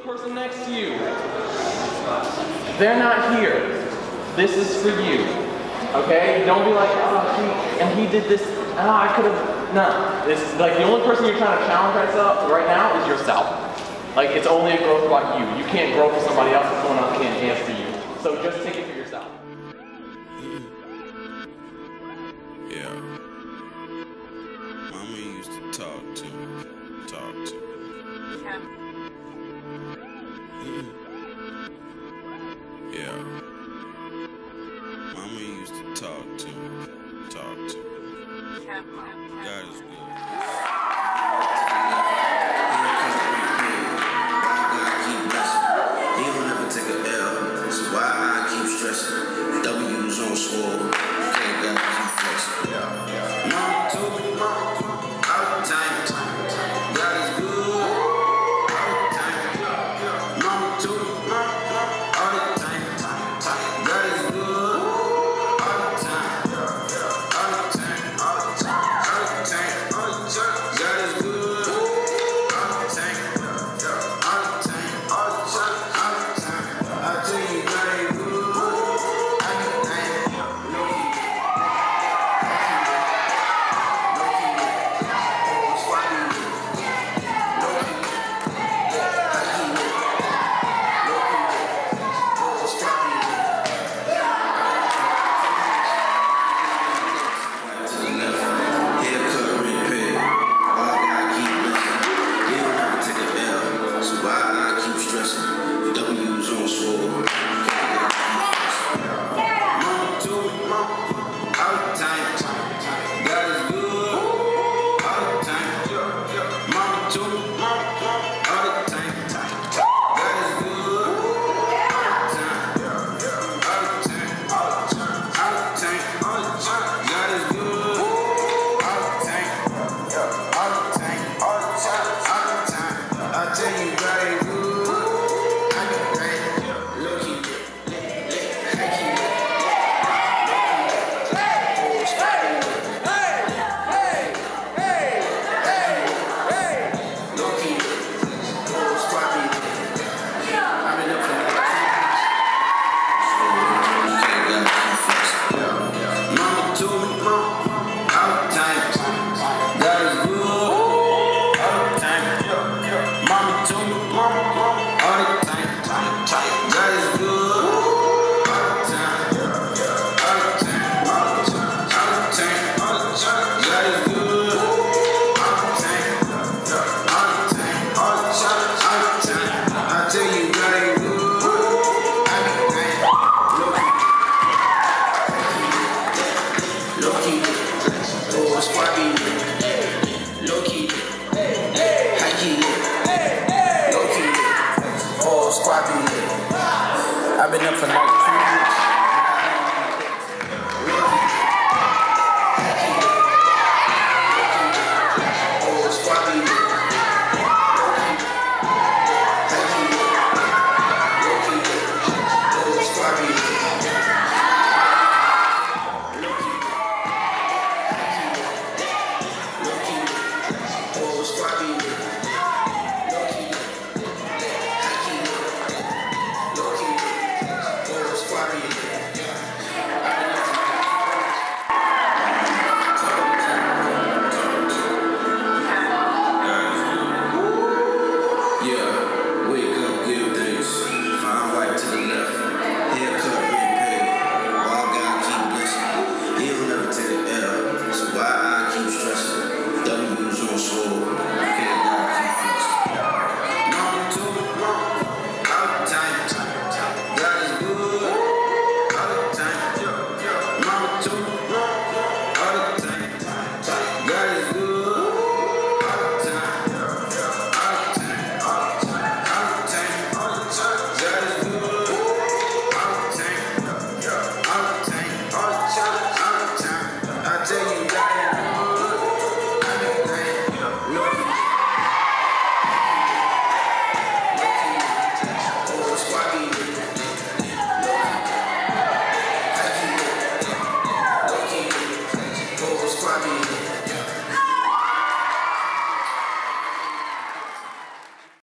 person next to you. They're not here. This is for you. Okay? Don't be like, oh, he did this, I could have, no. It's like the only person you're trying to challenge right now is yourself. Like, it's only a growth about you. You can't grow for somebody else if someone else can't dance for you. So just take it for yourself. Yeah. Mama used to talk to me. Yeah. Mama used to talk to me. God is good. He don't ever take a L. That's why I keep stressing. W's on swole. Okay, gotta keep flexing. Mama told me, all the time. God is good. All the time. Mama told me, all the time. God is good. All the time. All the time. All the time. All the time. All the time. God is good. All the time. All the time. All the time. All the time. I tell you, God ain't good. I've been up for like 2 weeks. Squabby.